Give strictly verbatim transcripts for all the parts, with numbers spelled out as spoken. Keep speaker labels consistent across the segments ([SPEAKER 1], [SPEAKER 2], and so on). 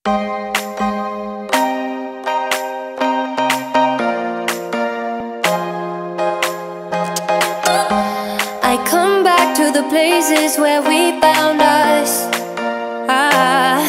[SPEAKER 1] I come back to the places where we found us. Ah,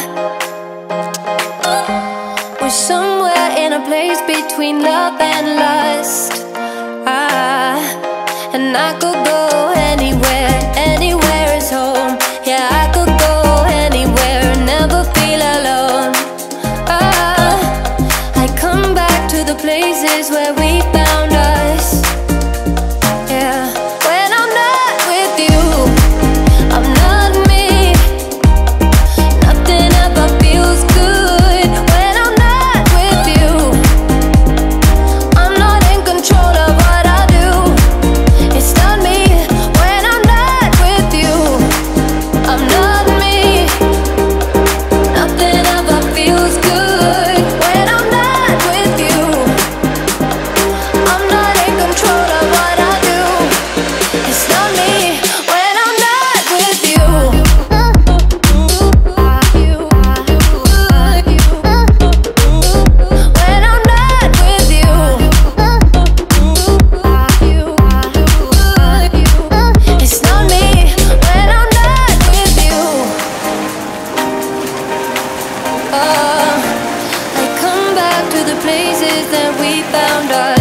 [SPEAKER 1] we're somewhere in a place between love and lust. Ah, and I could go anywhere, anywhere is home. Yeah, I could go anywhere, never feel alone. Ah, I come back to the places where we found us. Yeah. Oh, I come back to the places that we found us.